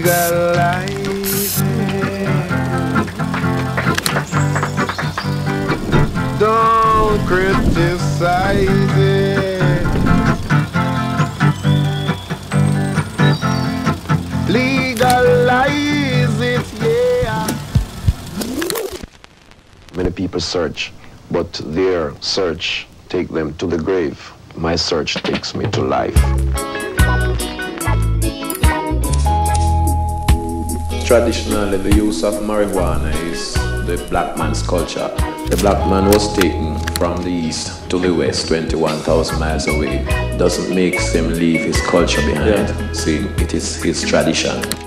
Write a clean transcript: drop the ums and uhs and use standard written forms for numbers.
legalize it. Don't criticize it. Legalize it, yeah. Many people search, but their search takes them to the grave. My search takes me to life. Traditionally, the use of marijuana is the black man's culture. The black man was taken from the east to the west, 21,000 miles away. Doesn't make him leave his culture behind, seeing it is his tradition.